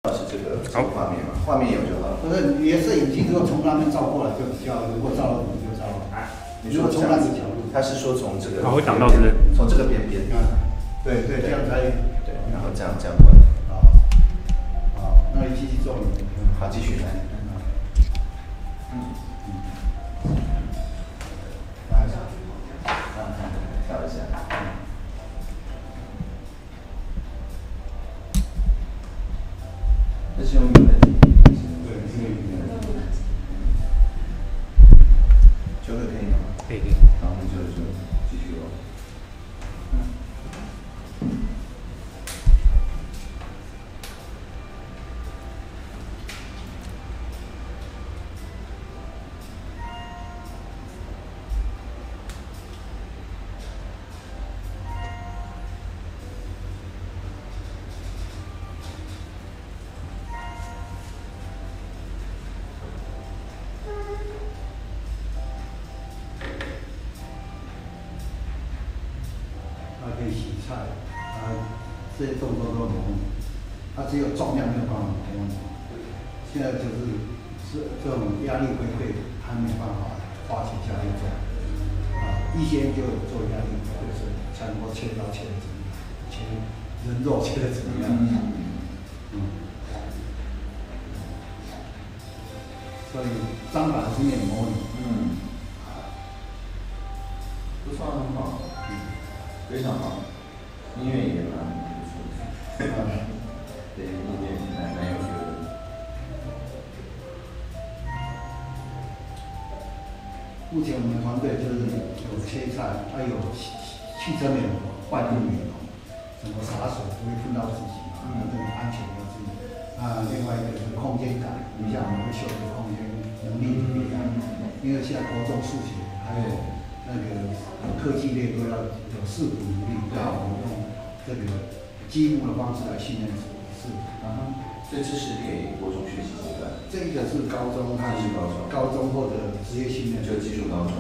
是这个画面嘛，画面有就好了。 不是，你的摄影机如果从那边照过来就比较，如果照到你就照了。 你说从那个角度，他是说从这个， 会挡到是不是？ 从这个边边。 对对，这样才对，然后这样过来。 好，那你继续做。 好，继续来。调一下。这是用语的。 对，是用语的。 球可以吗？ 可以。 好，那就继续喽。 可以洗菜，这些动作都很容易，只有重量没有办法模拟。现在就是这种压力回馈，还没办法花钱下去做。一些就做压力回馈，才能够切到切的怎么样，切人肉切的怎么样。所以章法是面模拟。 不错，很好。非常好，音乐也蛮不错的。对，音乐蛮有趣的。 目前我们团队就是有切菜，还有汽车美容、外部美容，怎么洒水不会碰到自己嘛，这种安全要注意。另外一个是空间感，你像我们会修的空间能力不一样，因为现在国中数学还有那个科技类都要有视图能力，然后我们用这个积木的方式来训练视图。 所以这是给国中学习阶段。 这个是高中，它是高中或者职业训练， 就技术高中。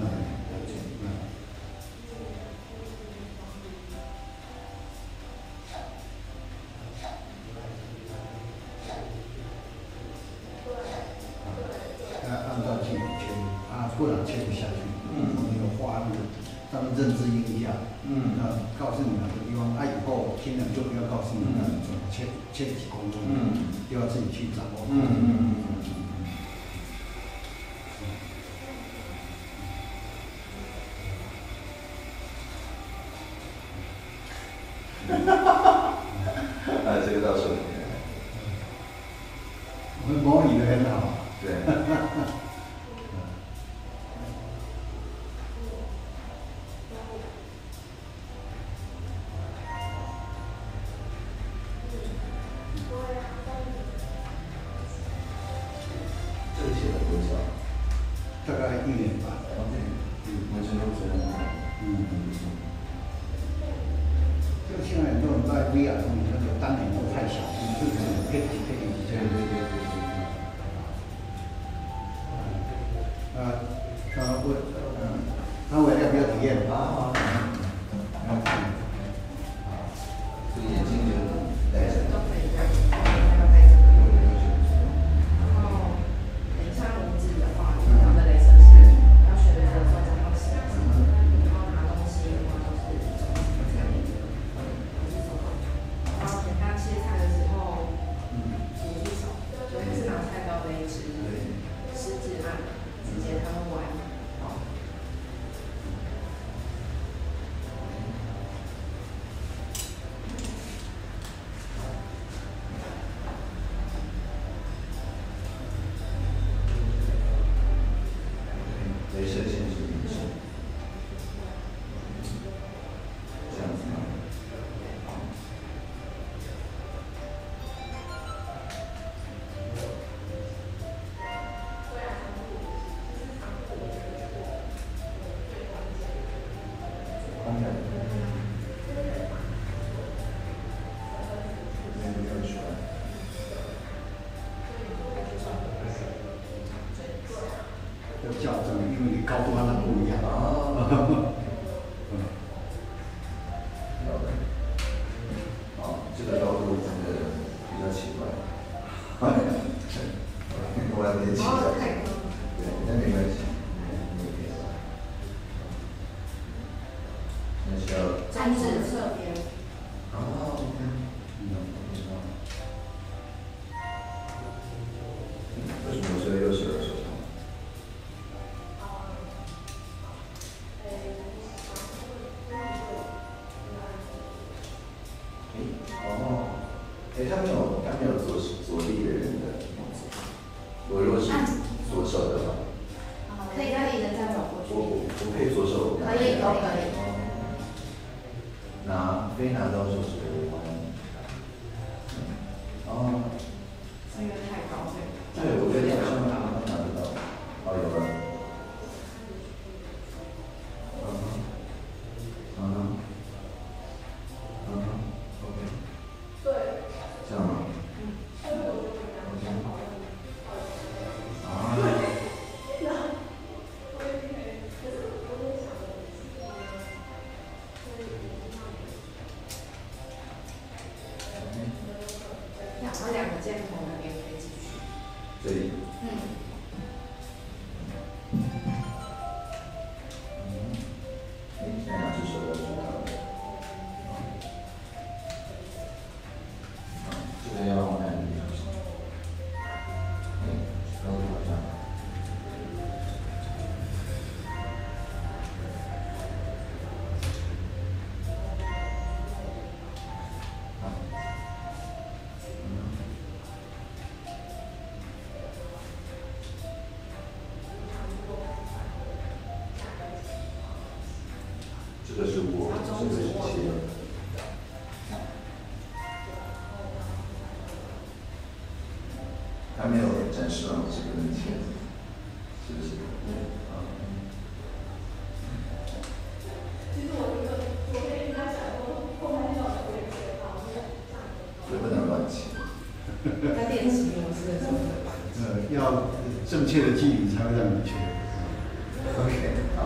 按照技术切，不然切不下去。我们有画那个，他们认知音一下。告诉你哪个地方，以后听了就不要告诉你怎么切几公分，就要自己去掌握。 这个倒是。 我们模拟的很好。 对。这个写了多少？ 大概1年吧。 完成都是很好。 就现在很多人在 VR 中，那个单眼都太小，你就可能配这样。他为了不要体验。 这个眼镜就戴着。镭射线是零式，这样子吗？光感。没有出来。 要校正，因为你高度和它不一样。 这个高度真的比较奇怪。 我要年轻一点。对，那没关系。那需要。 中指侧边。 哦，OK。为什么是右手的手套？他没有左利的人的样子。我如果是左手的话， 可以的，再走过去。 我可以左手。 可以。 拿到手指的弯。哦。 是因为太高，所以。 对，我觉得你好像拿得到。哦，有了。OK。对。这样吗？ 两个箭头那边可以继续。 这里。现在哪只手要举高？这个要往哪里？高度好像。这个是我，这个是切。还没有展示完这个的切，是不是？其实我可以跟他讲说，后面要我也切到，所以不能乱切。 在练习模式的时候， 要正确的距离才会让你切。 OK， 好。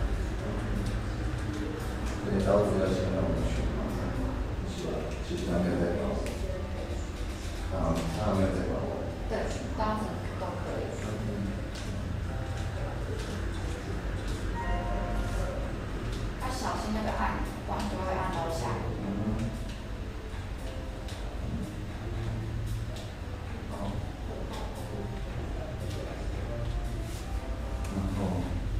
对，刀子要先让我们选嘛，是吧？其实他没有在搞，他没有在搞。 对，刀子都可以。要小心那个按，不然就会按到下面。 好。然后，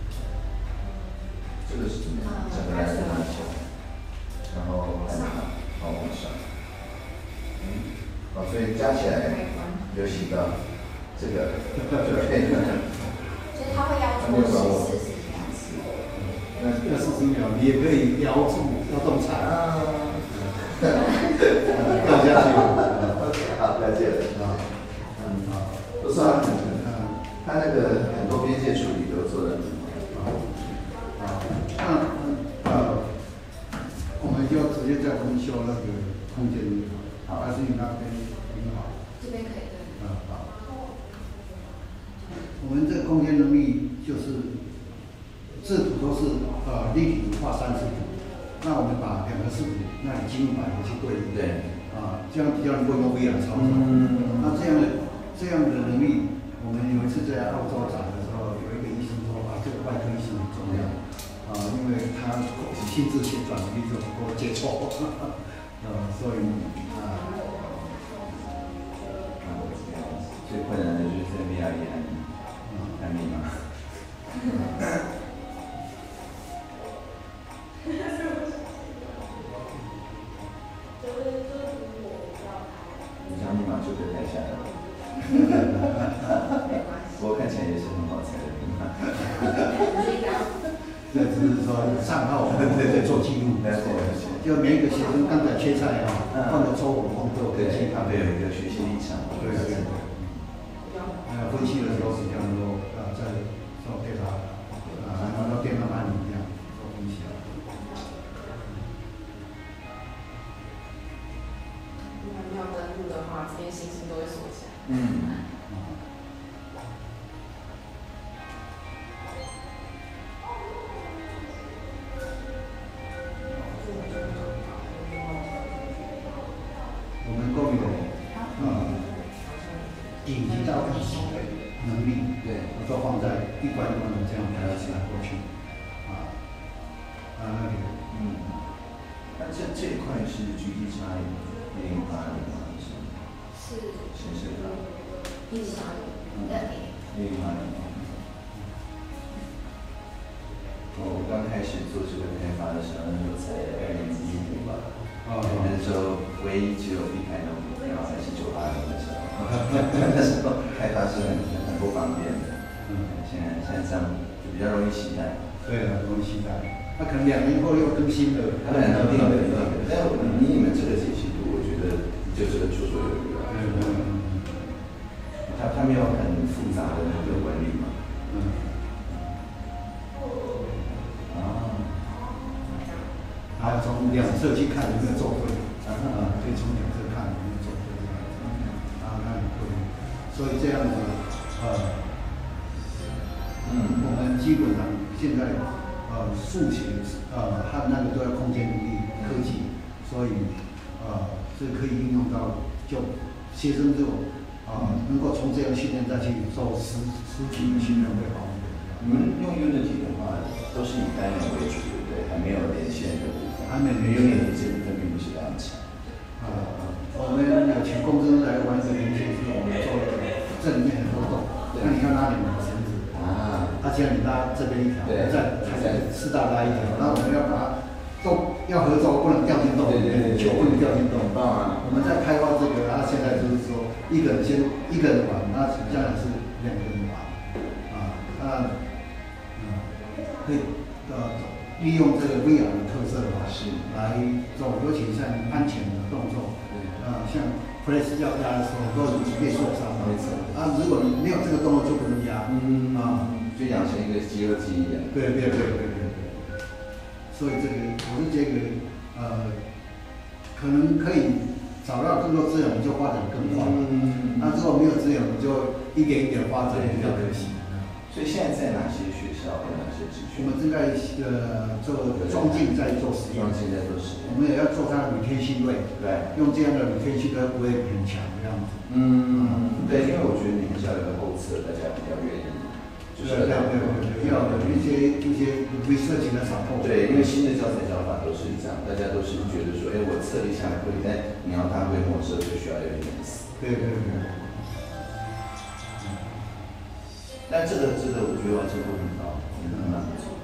这个是怎么样？整个来拿起来，然后按它，好往上。所以加起来有洗到这个就可以了。 所以他会要求40秒。 那40秒，你也可以要动菜掉下去。 OK， 好，了解了。不是啊，他那个很多边界处理都做得很好。 我们就直接在分修那个空间里，还是你那边挺好。 这边可以的。 好。我们这个空间能力就是制图都是立体画30图，那我们把2个视图，那你进入版去对应。 对。 这样比较能够用 VR 操作。那这样的能力，我们有一次在澳洲展的时候，有一个医生说这个外科医生很重要。因为他心智血管一直能够接触，所以最困难的就是在 VR 里按密码。你讲密码就可以看下来了。不过看起来也是很好猜的密码。 这只是说账号我们在做记录，就每一个学生刚才切菜犯的错误，我们都有分析，他们有一个学习历程。 对。分析的时候是这样说，在做对他，然后电脑案例一样做分析。 如果你要登录的话，这边星星都会锁起来。 我们公民顶级到一级的能力， 对， 都放在一关一关的这样排起来过去，那个， 那这一块是具体差异080吗？ 是显示卡 180 我刚开始做这个开发的时候，那时候才2015吧，那时候唯一只有一台能股票还是980的时候，那时候开发是很不方便的。现在这样就比较容易携带。 对啊，容易携带。那可能2年后又更新了， 当然一定的。但你们这个解析度，我觉得就是个绰绰有余了。它没有很复杂的那个纹理嘛。 然后从两侧去看有没有走对，可以从两侧看有没有走对这样子，然后看对，所以这样子，我们基本上现在数学和那个都要空间独立科技，所以这可以应用到就学生这种能够从这样训练再去做实体的训练会好一点。 你们用 Unity 的话，都是以单元为主，对不对？还没有连线的部分。 还没有 Unity 这部分并不是非常强。 我们有请公司来完成连线，是我们做了正面的活动。那你看哪里有绳子？既然你拉这边一条，再4大拉一条，那我们要把它都要合作，不能掉进洞里面，球不能掉进洞。我们在开发这个，然后现在就是说一个人玩，那将来是2个人玩，可以利用这个 VR 的特色来做，尤其像安全的动作，像 press 要压的时候都被受伤了。如果你没有这个动作就不能压， 就养成一个肌肉记忆一样。 对。所以我是觉得可能可以找到更多资源，我们就发展更快。如果没有资源，我们就一点一点发展，比较可惜。 所以现在在哪些学校有哪些职缺？ 我们正在做庄敬在做实验，我们也要做它的retention rate，用这样的retention rate不会很强这样子。 对，因为我觉得你们要有个后侧，大家比较愿意。 对，要有一些 research 的掌控。 对，因为新的教材教法都是这样，大家都是觉得说，我测一下可以，但你要大规模设就需要有点死。 对。 但这个我觉得完成度很高，蛮不错。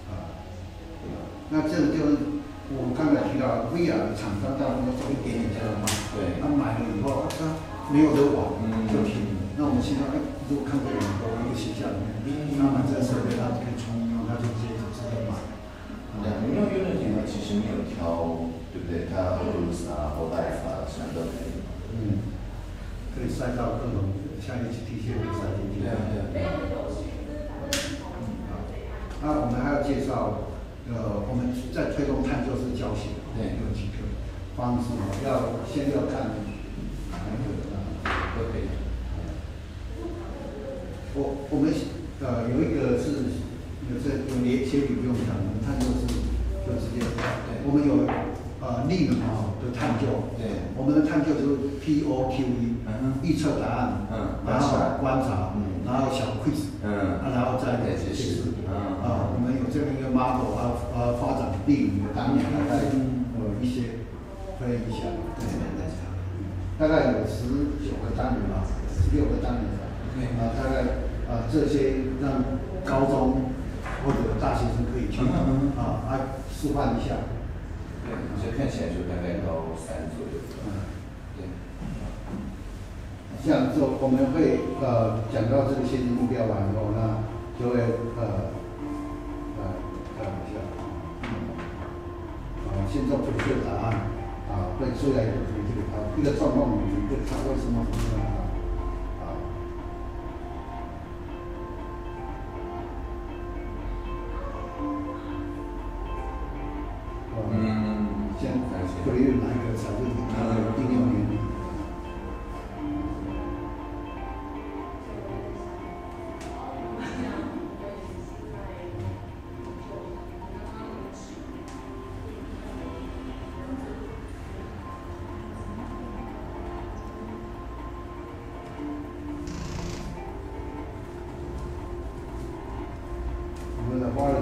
那这个就是我刚才提到 VR 的厂商大部分都一点点在卖，他买了以后他没有得玩就停了。那我们现在如果看过很多一个学校里面，他买这个设备，他可以重用，他就直接买。 你用 Unity 的话，其实没有挑，对不对？它 Oculus Live 什么都可以。 可以塞到各种像 HTC 可以塞进去。那我们还要介绍，我们在推动探究式教学，有几个方式，先要看哪一个都可以。我们有一个是有些语不用讲，我们探究式就直接，我们有力能的探究，我们的探究就是 POQE，预测答案，然后观察，然后小 quiz，然后再解释。我们有这样一个 model， 发展力能的单元，大概一些分一下，大概有19个单元吧，16个单元，大概这些让高中或者大学生可以去示范一下。 这看起来就大概高3左右。 像说我们会讲到这个先进目标完以后，那就会先做普测答案会出来一个状况语，它为什么先可以哪一个才是应用原理？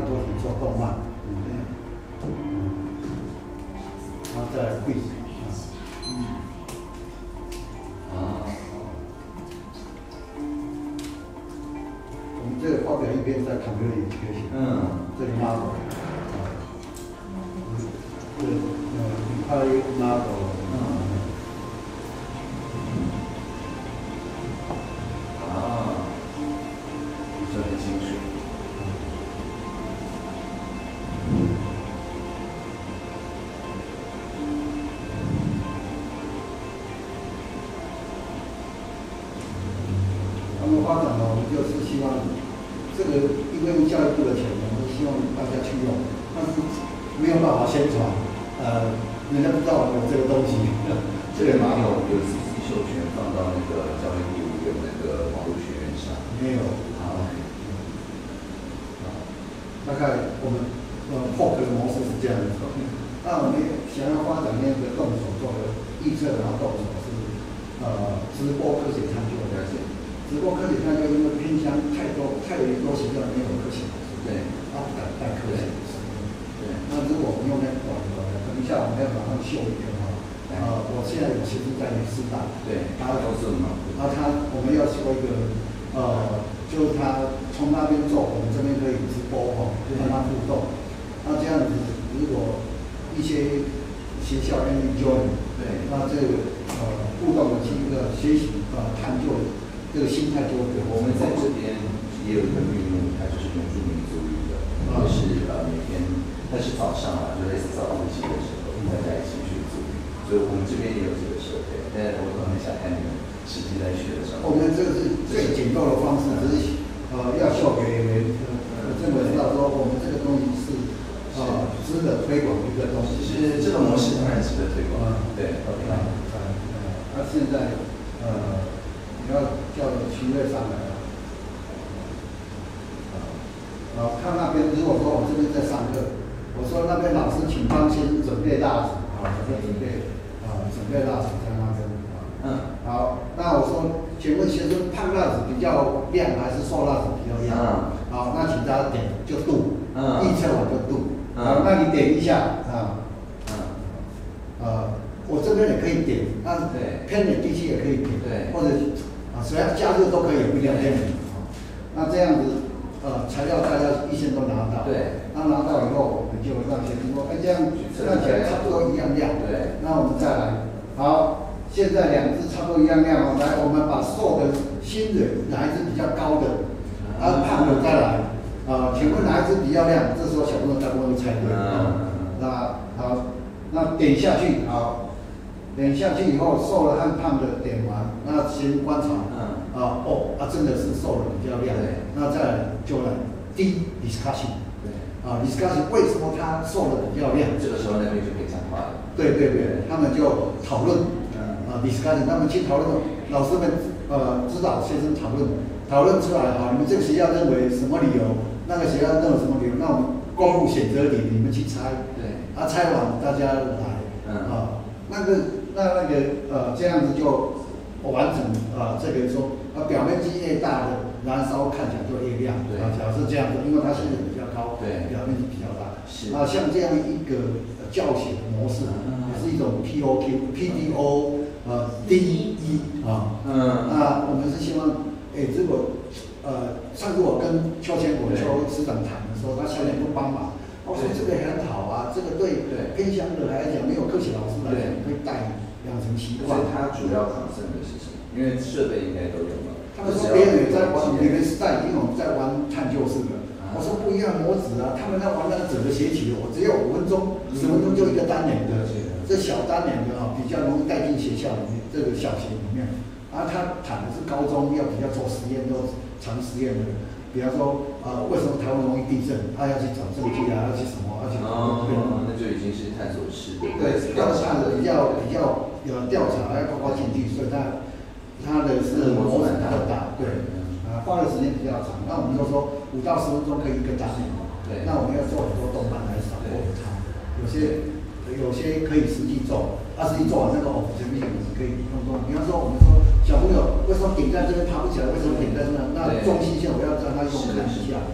多体做动漫，然后再来 quiz， 我们这个发表一篇在 computer education， 这个 model， Imperial model， 说很清楚。 他们发展呢，我们就是希望这个，因为用教育部的钱，我们希望大家去用，但是没有办法宣传，人家不知道我们有这个东西。 这个没有自己授权放到那个教育部跟那个网络学院上？ 没有。大概我们POC的模式是这样的。那我们想要发展那个动手做的预测，然后动手是直播科学探究的。直播科学探究因为偏向太多学校没有科学老师， 对， 他不敢带科学老师。 对。 那如果我们用那个短的，等一下我们要马上秀一个我现在有学生在师大， 对，他都是嘛。 然后我们要修一个就是他从那边做，我们这边可以直播让他互动。那这样子，如果一些学校愿意 join， 对，那这个互动的一个学习探究这个心态就会。 我们在这边也有一个运用，它就是原住民族语的，就是每天，但是早上啊，就类似早自习的时候，大家一起去族语，所以我们这边也有这个设备。但是我很想看你们实际在学的时候。 我们这个是最简陋的方式，只是要秀给政府知道说我们这个东西是值得推广一个东西。 是这个模式当然值得推广。对。 那现在你要叫徐瑞上来了。看那边，如果说我这边在上课，我说那边老师请帮先准备蜡烛准备蜡烛在那边。好，那我说，请问学生胖蜡烛比较亮还是瘦蜡烛比较亮？好，那请大家点就度，预测完就度。好，那你点一下我这边也可以点，那偏点地区也可以点，或者只要加热都可以，不一定要偏点。那这样子。材料大家预先都拿到，对，那拿到以后，我们就让学生说，这样看起来差不多一样亮，对，那我们再来，好，现在两只差不多一样亮，来，我们把瘦的新人哪一只比较高的，胖的再来，请问哪一只比较亮？这时候小朋友大部分都猜对，那好，那点下去，好，点下去以后，瘦的和胖的点完，那先观察，真的是瘦的比较亮，那再来就来discussion， discussion 为什么他瘦的比较亮？ 这个时候那边就可以讲话了。 对，他们就讨论，discussion， 他们去讨论，老师们指导学生讨论出来，你们这个学校认为什么理由？那个学校认为什么理由？那我们公布选择题，你们去猜，对，猜完大家来，这样子就完整，这个说表面积越大的燃烧看起来就越亮，假设这样子，因为它现在比较高，对，表面积比较大，是像这样一个教学模式，也是一种 PDO DE 那我们是希望，如果上次我跟邱师长谈的时候，他小点不帮忙，我说这个很好啊，这个对偏乡的来讲，没有科学老师来讲，可以带养成习惯。 所以他主要concern的是什么？因为设备应该都有了。 他们说别人也在玩，你们是在因为我们在玩探究式的。我说不一样模子啊，他们在玩那个整个学期的，我只有5分钟，10分钟就一个单元的，这小单元的比较容易带进学校里面，这个小学里面。他谈的是高中要比较做实验，做长实验的，比方说为什么台湾容易地震，他要去找证据啊，要去什么，要去那就已经是探索式的。 对，调查的比较有调查，要高进去，所以它的是模式比较大，对，花的时间比较长。那我们就说5到10分钟可以一个单元，对，那我们要做很多动漫来扫过它，有些可以实际做，21做完那个前面我们可以用。比方说我们说小朋友为什么顶在这边爬不起来，为什么顶在这？那重心线我要让他用看一下，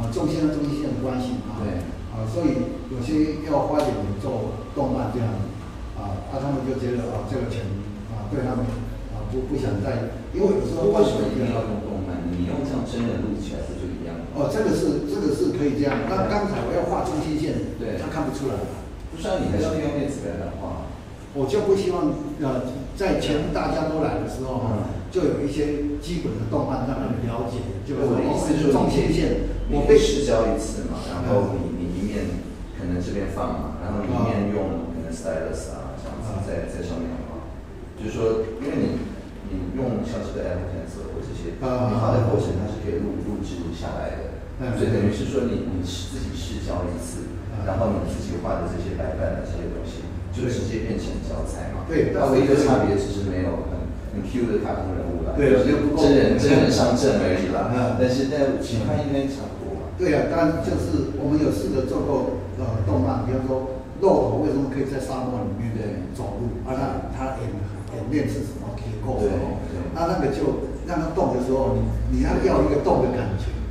中线和中心线的关系啊。 对。 所以有些要花点钱做动漫这样他们就觉得这个钱对他们不想再，因为有时候为什么一定要用动漫？你用这样真人录起来不就一样？ 这个是可以这样。那刚才我要画中心线， 对， 他看不出来。 不是你还是要用电子版来画。 我就不希望在前面大家都来的时候就有一些基本的动漫让他们了解，就是我的意思是中心线， 我被试教一次嘛，然后你一面可能这边放嘛，然后一面用可能 stylus 这样子在上面画，就是说，因为你用像这个 Apple Pencil 或这些，你画的过程它是可以录制下来的，所以等于是说你自己试教一次，然后你自己画的这些白板的这些东西，就直接变成教材嘛。 对， 它唯一的差别只是没有很 Q 的卡通人物啦， 对， 真人上阵而已啦。但是其他应该差不多嘛。 对啊，当然就是我们有试着做过动漫，比方说骆驼为什么可以在沙漠里面走路，它演练是什么结构？对，那个就让它动的时候，你要一个动的感觉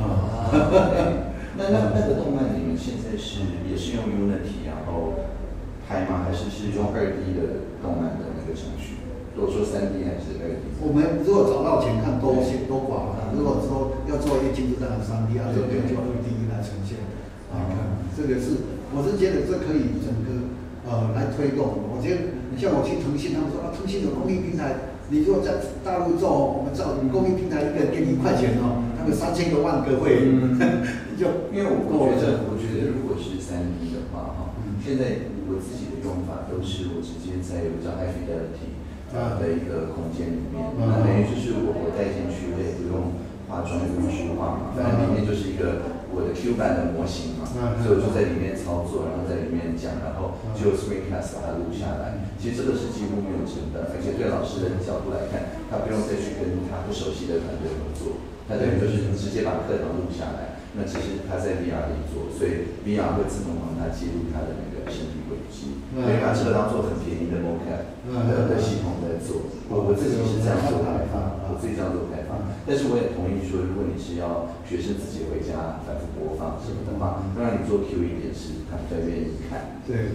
那个动漫你们现在也是用 Unity 然后拍吗？还是用2D 的动漫的那个程序？如果说3D 还是2D？ 我们如果找到钱看都广了。如果说要做一个精致当然3D这个就2D 来呈现。这个我是觉得这可以整个来推动。我觉得像我去腾讯，他们说腾讯有公益平台，你如果在大陆做，我们照你公益平台一个给你1块钱他们3000个万个会就因为我觉得如果是3D 的话现在我自己的用法都是我直接在有个叫 High Fidelity 的一个空间里面，那等于就是我带进去，我也不用化妆，也不用梳化嘛，反正里面就是一个我的 Q 版的模型嘛，所以我就在里面操作，然后在里面讲，然后就 screencast 把它录下来。其实这个是几乎没有成本，而且对老师的角度来看，他不用再去跟他不熟悉的团队合作，他等于就是直接把课堂录下来。那其实他在 VR 里做，所以 VR 会自动帮他记录他的那个身体轨迹，所以把这个当做很便宜的 mocap 的系统在做。我自己是这样做开发，但是我也同意说，如果你是要学生自己回家反复播放什么的话，当然你做 Q 一点是他比较愿意看。 对。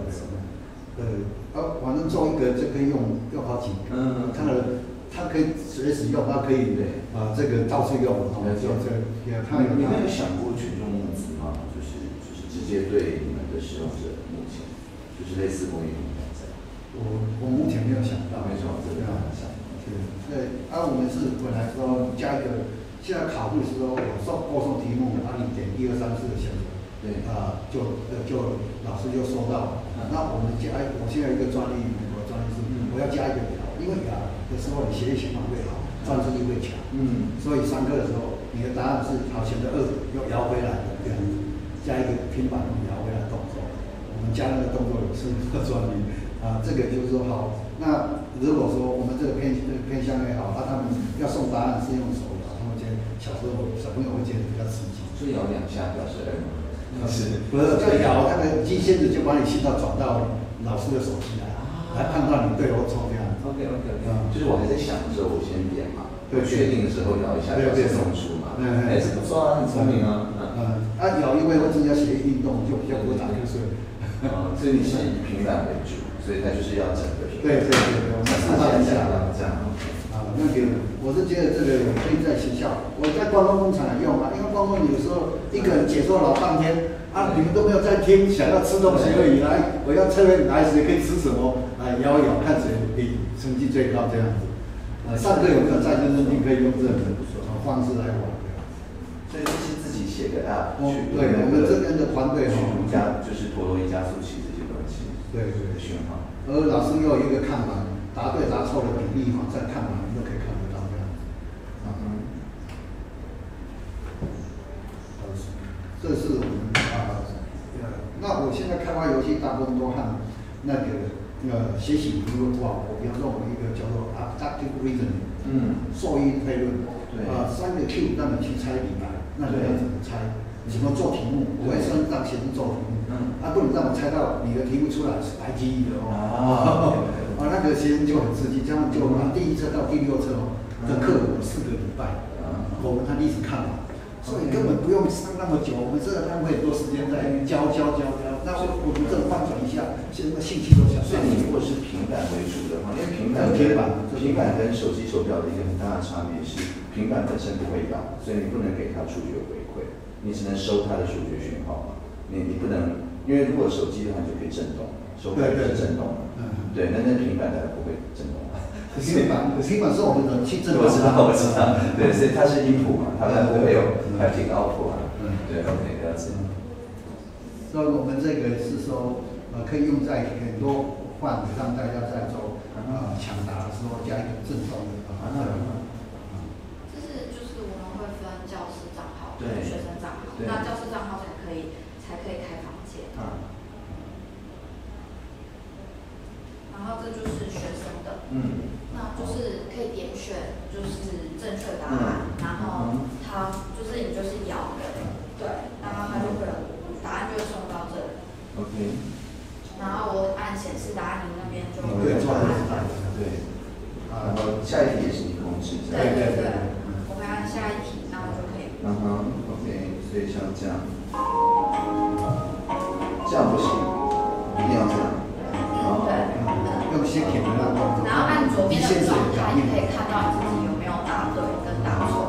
反正做一个就可以用好几个，它可以随时用，它可以这个到处用。 你们有想过群众募资吗？就是直接对你们的使用者目前，就是类似公益平台这样。 我目前没有想到。 没想到这个想。 对，我们是本来说加一个，现在考虑是说播送题目，你点1、2、3、4的选择，就老师就收到了。那我现在有一个专利，美国专利是我要加一个表，因为表的时候你写的情况越好，专注力越强。所以上课的时候，你的答案是好选的2又摇回来的这样子，加一个平板摇回来动作，我们加那个动作是专利。这个就是说好。那如果说我们这个偏向也好，他们要送答案是用手摇，他们觉得小朋友会觉得比较刺激。 所以摇2下表示不是就摇那个机械子就把你信号转到老师的手机来判断你对或错这样。 OK， 就是我还在想的时候，我先点嘛，确定的时候摇一下表示送出嘛。这不错啊，很聪明啊。 摇因为会增加血液运动，就比较不会打瞌睡。 所以你是以平板为主，所以它就是要整个平板。 对，我们示范一下这样。 我是觉得这个可以在学校，我在关东工厂用因为关东有时候一个人解说老半天你们都没有在听，想要吃东西而已我要测验哪谁可以吃什么摇一摇，看谁比成绩最高这样子。上课有没有在认真听，可以用这种方式来玩。 所以这是自己写个 app 对，我们这边的团队就是陀螺仪加速器这些东西。对，讯号。 而老师又有一个看板，答对答错的比例在看板都可以看得到这样子。这是我们那我现在开发游戏大部分都和那个学习理论化。我比方说我们一个叫做 Abductive Reasoning，受因推论，3个 Q 让你去猜李白，那你要怎么猜？怎么做题目？我会先让学生做题目，不能让我猜到你的题目出来是白记忆的那个学生就很刺激，这样就第1册到第6册的课有4个礼拜，我们看历史看法， 所以根本不用上那么久，我们这个浪费很多时间在教。那我们这个翻转一下，现在兴趣都想。 所以你如果是平板为主的话，因为平板跟手机手表的一个很大的差别是，平板本身不会摇，所以你不能给它触觉回馈，你只能收它的触觉讯号嘛。你不能，因为如果手机的话，你就可以震动，手表是震动的。对，那平板它不会震动。 平板是我们的去震动。 我知道。对，所以它是音谱嘛，它不会有 haptic output 啊。对 ，OK， 了解。 所以我们这个是说，可以用在很多范围，让大家在做抢答的时候加一个震动的就是我们会分教师账号跟对学生账号，那教师账号才可以开房间。然后这就是学生的，那就是可以点选就是正确答案，然后它就是你就是摇的，对，然后它就会有答案就会送到这里。 OK。 然后我按显示答案，你那边就对， 对。然后下一题也是你控制。 对，我会按下一题，然后就可以。 OK， 所以像这样，这样不行，一定要这样。 用先填的那种。 然后按左边的状态，你可以看到你自己有没有答对跟答错。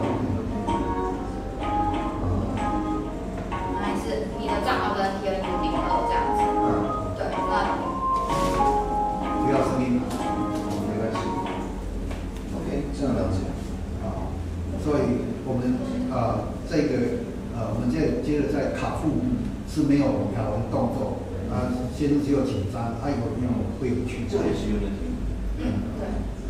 那也是你的账号跟TN002这样子。对，那不要声音。 没关系。OK， 这样了解。 所以我们这个我们接着在卡腹是没有摇的动作。先只有紧张，会有曲折。 这也是用的题。 对。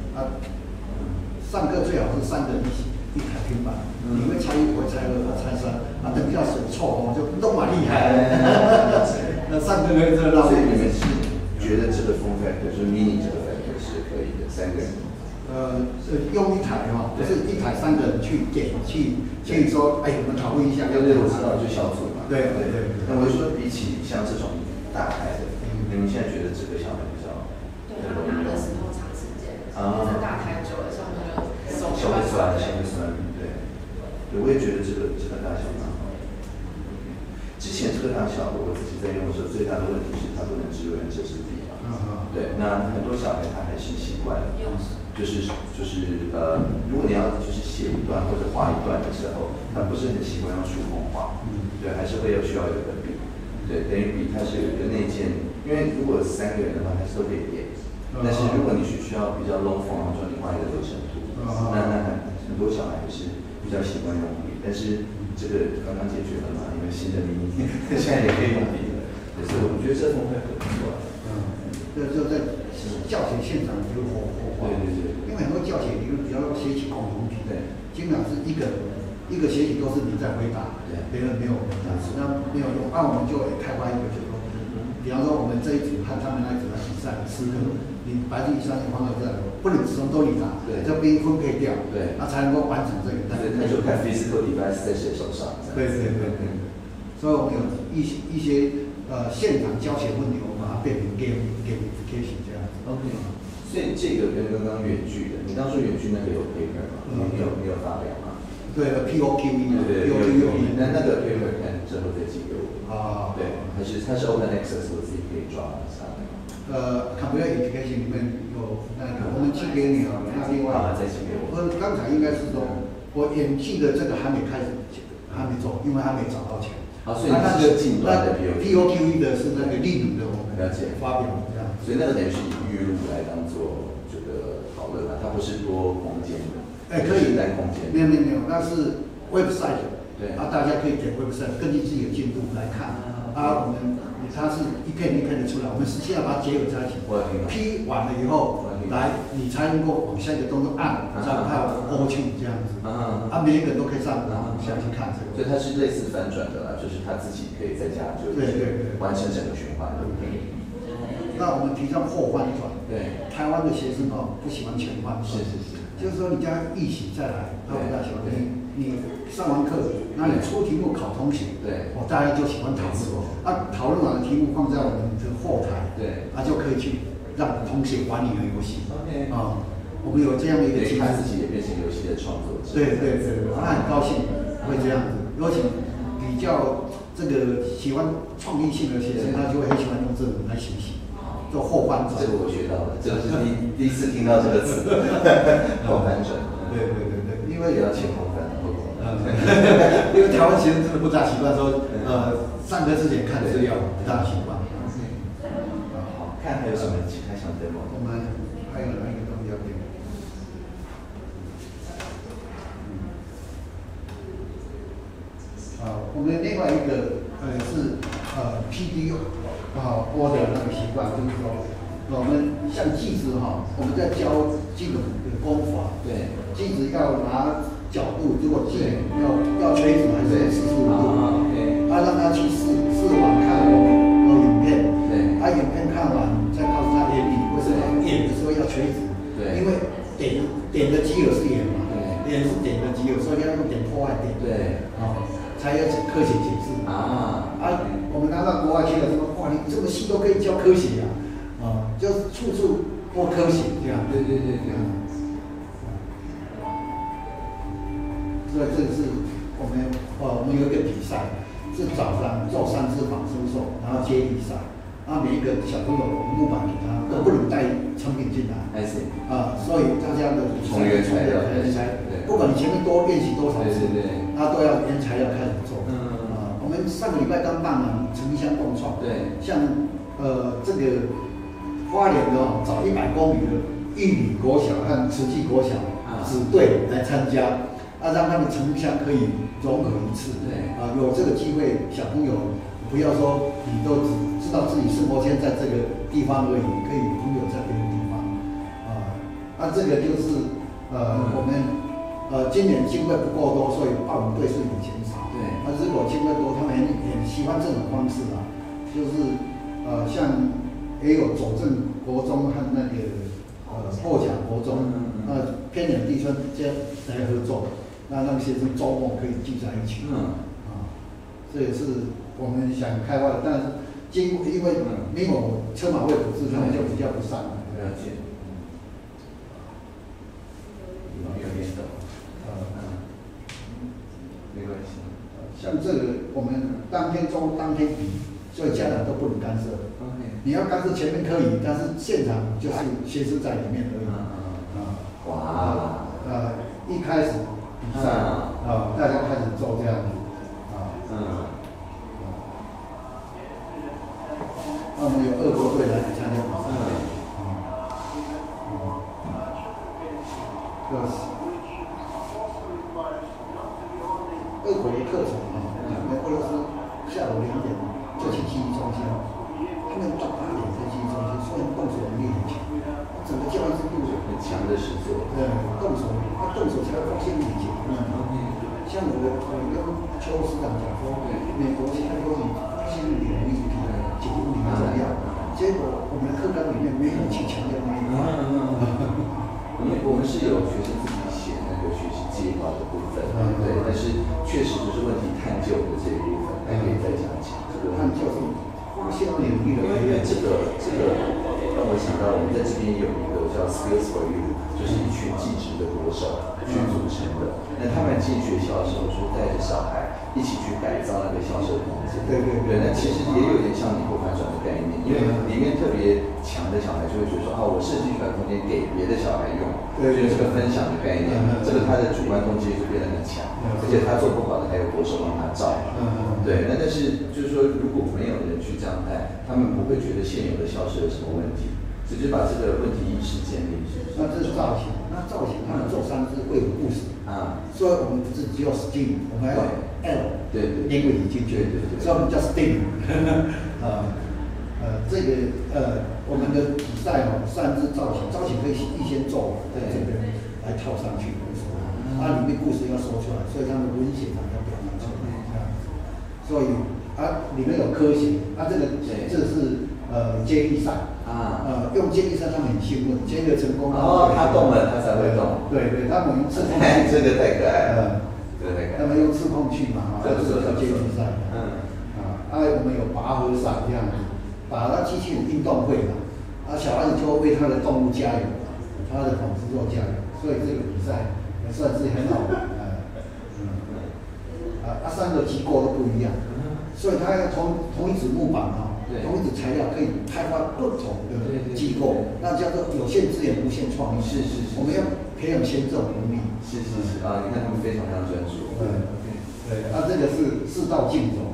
上课最好是3个人一台平板，你会猜1，我会猜2，我猜3，等一下手臭就都蛮厉害。那上课可以这样。 所以你们是觉得这个风factor就是 mini 这个 factor 是可以的，3个人。 用一台不是一台3个人去说，我们讨论一下。 对，我知道，就小组嘛。 对。 那我就说，比起像这种大台的，你们现在觉得这个小孩比较？ 对，他们拿的时候长时间，这大台久了之后就手会酸，对。我也觉得这个大小蛮好的。之前这个大小我自己在用的时候，最大的问题是它不能支援这支笔嘛。对，那很多小孩他还是习惯了，就是如果你要就是写一段或者画一段的时候，他不是很习惯用触控画，对，还是需要有一个笔。对，等于笔它是有一个内建，因为如果3个人的话，还是都可以点。但是如果你需要比较 long form， 说你画一个流程图，那很多小孩还是比较习惯用笔。但是这个刚刚解决了嘛，因为新的迷你现在也可以用笔了。所以我觉得这风会很不错。 就在教学现场有火花。对。因为很多教学，比如学习共同体，基本上是一个学习都是你在回答，别人没有回答，那没有用。我们就开发一个，就是说，比方说我们这一组和他们那一组来比赛，10个，你130放到这样，不能什么都你答，这边分配掉，那才能够完成这个。 那就看 physical device 在谁手上。 对。所以我们有一些现场教学问题，我们把它变成 gamification 这样子。 OK。所以这个跟刚刚远距的，你刚说远距那个有 paper 吗？你有发表吗？ 对 ，POQE。 那个 paper 看之后再寄给我。对，还是它是 open access， 我自己可以抓上来。 Computer Education 里面有那个，我们寄给你了。那另外， 再寄给我。 刚才应该是说，我远距的这个还没开始，还没做，因为还没找到钱。 所以那个近端的 POQE 的是那个例如的，我们了解发表这样。 所以那个等于是以预录来当做这个讨论嘛，它不是多空间的。可以单空间。没有，那是 website。对。大家可以点 website， 根据自己的进度来看。我们它是一片一片的出来，我们实际上把它结合在一起。P 完了以后，你才能够往下一个动作按，然后还有 O 去这样子。每一个人都可以上网下去看这个。 所以它是类似翻转的啦，就是他自己可以在家就完成整个循环的。 那我们提倡后翻转。 对。 台湾的学生不喜欢前翻转。 是。 就是说你家一起再来，他不大喜欢。你上完课，那你出题目考同学，大家就喜欢讨论。讨论完的题目放在我们的后台，就可以去让同学玩你的游戏。我们有这样的一个机制， 他自己也变成游戏的创作者。 对，他很高兴会这样子。 尤其比较这个喜欢创意性的学生，他就会很喜欢用这种来学习，做后翻转。 这个我学到了，这个是第一次听到这个词，后翻转。 对，因为要前后翻。 因为台湾学生真的不大习惯说，上课之前看资料，不大习惯。 好，看还有什么其他想 demo？ 我们还有哪一个东西要给？我们另外一个是PD order 那个习惯，就是说我们像技师我们在教基本的功法，对，技师要拿角度，如果技要垂直还是45度，让他去试完看影片，对，影片看完再告诉他原理，为什么演的时候要垂直，对，因为点的基友是眼嘛，对，眼是点的基友，所以要用点破坏点，对，才有科学解释我们拿到国外去了，说哇，你这么细都可以教科学就是处处多科学这样。对。所以这个是我们有一个比赛，是早上做3次仿生兽，然后接力赛。每一个小朋友木板给他都不能带成品进来。所以大家的从原材料不管你前面多练习多少次，都要原材料开始做。我们上个礼拜刚办完城乡共创，对，像这个花莲的找100公里的玉里国小和慈济国小子队来参加，让他们城乡可以融合一次。对，有这个机会，小朋友不要说你都只知道自己生活圈在这个地方而已，可以朋友在别的地方。这个就是我们今年经费不够多，所以报名队数有减少。对，如果经费多，他们很喜欢这种方式就是像也有左正国中和那个后甲国中，偏远地村间来合作，让学生周末可以聚在一起。这也是我们想开发的，但是因为没有车马会组织，他们就比较不上。了解。 有点懂。没关系。 像这个我们当天中当天比，所以家长都不能干涉。你要干涉前面可以，但是现场就是学生在里面而已。一开始比赛大家开始做这样子我们有2国队来参加比赛。2国的课程俄罗斯下午2点就去记忆中心，他们到8点在记忆中心，虽然动手能力很强，整个教育制度很强的实作。 动手才会发现理解。像我跟邱师长讲说，美国现在都以发现理为主题的解读理重要，结果我们的课纲里面没有去强调那一块。 我们是有学生自己写那个学习计划的部分，对，但是确实就是问题探究的这一部分还可以再加强。 探究是发现领域的， 因为这个让我想到我们在这边有一个叫 Skills for You， 就是一群技职的国手去组成的。那他们进学校的时候，就是带着小孩一起去改造那个校舍空间。对，那其实也有点像你后反转的概念，因为里面特别强的小孩就会觉得说，我设计出来空间给别的小孩用，就是这个分享的概念，这个他的主观动机就变得很强，而且他做不好的还有国手帮他照。对，但是就是说，如果没有人去这样带，他们不会觉得现有的校舍有什么问题，只是把这个问题意识建立。 那这是造型，他们做3支会有故事所以我们不是只有 STEAM， 我们还有 L， 对，language 进去，所以我们叫 STEAM。这个我们的比赛3支造型可以预先做，这个来套上去，里面故事要说出来，所以他们文写上要表达出来，所以里面有科学，这是接力赛用接力赛他们很兴奋，接力成功他动了他才会动， 对，他们用刺控这个太可爱了， 他们用刺控器这个叫接力赛，我们有拔河赛这样子，把那机器人运动会小孩子就为他的动物加油，他的仿制作加油，所以这个比赛也算是很好玩 3个机构都不一样，所以它同一组木板同一组材料可以开发不同的机构，那叫做有限资源无限创意。 是， 我们要培养先这种能力。 是啊，你看他们非常专注。 对，这个是世道竞走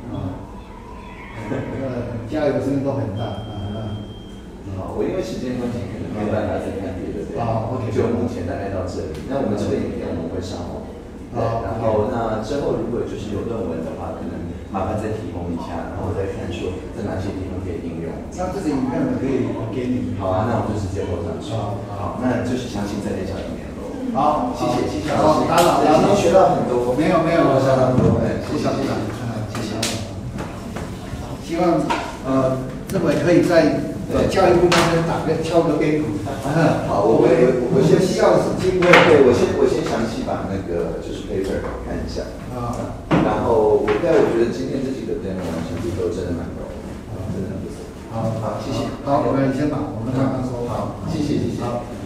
加油声都很大好，我因为时间关系，可能没有办法再看别的。 OK， 就目前大概到这里。那我们这个影片我们会上网。对，然后那之后如果就是有论文的话，可能麻烦再提供一下，然后我再看说在哪些地方可以应用。 那这个影片我可以给你。 好啊，那我们就直接播上去。好，那就是相信在那小影片喽。 好， 谢谢好，打扰， 今天学到很多。 没有， 相当多， 谢谢。 谢谢。 希望认为可以在教育部那边敲个边鼓。 好，我先需要是经费。 对，我先详细把那个就是 paper 看一下。然后我觉得今天这几个 demo 完成度都真的蛮高的，真的很不错。 好， 谢谢。 好，我们先把我们刚刚说。 好，谢谢。 好。